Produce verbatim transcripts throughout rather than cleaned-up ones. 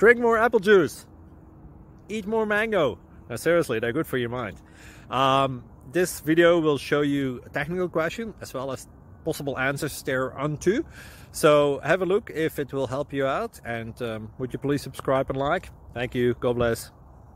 Drink more apple juice. Eat more mango. Now, seriously, they're good for your mind. Um, this video will show you a technical question as well as possible answers thereunto. So have a look if it will help you out, and um, would you please subscribe and like? Thank you. God bless.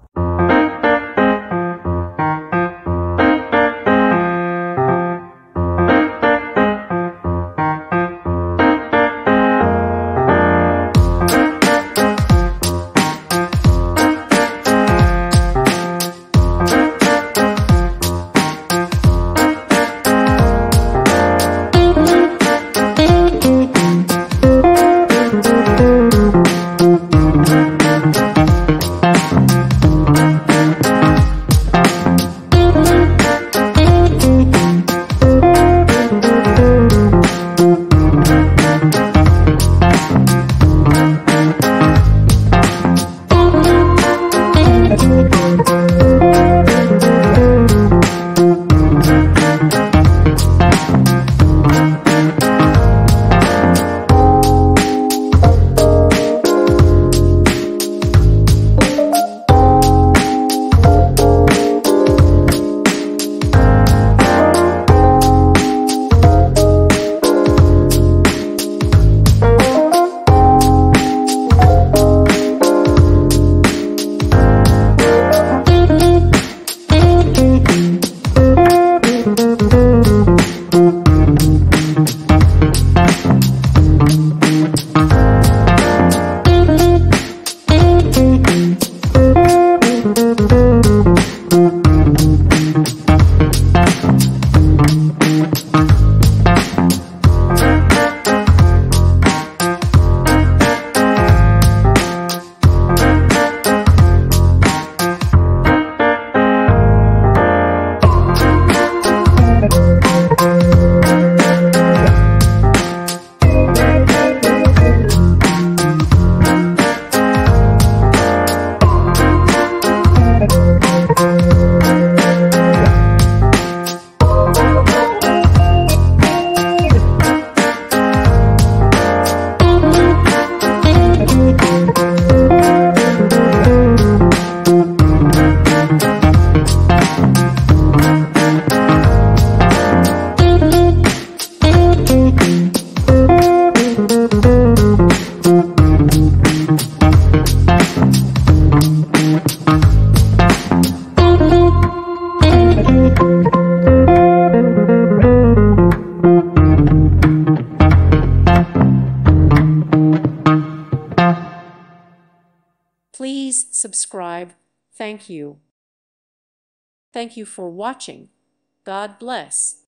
Please subscribe. Thank you. Thank you for watching. God bless.